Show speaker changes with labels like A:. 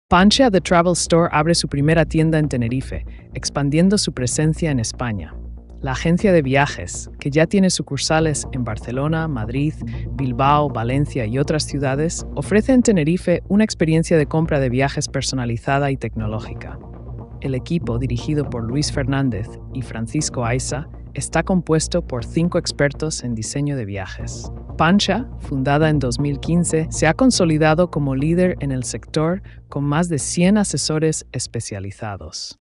A: Pancha The Travel Store abre su primera tienda en Tenerife, expandiendo su presencia en España. La agencia de viajes, que ya tiene sucursales en Barcelona, Madrid, Bilbao, Valencia y otras ciudades, ofrece en Tenerife una experiencia de compra de viajes personalizada y tecnológica. El equipo, dirigido por Luis Fernández y Francisco Aiza, está compuesto por 5 expertos en diseño de viajes. Pancha, fundada en 2015, se ha consolidado como líder en el sector con más de 100 asesores especializados.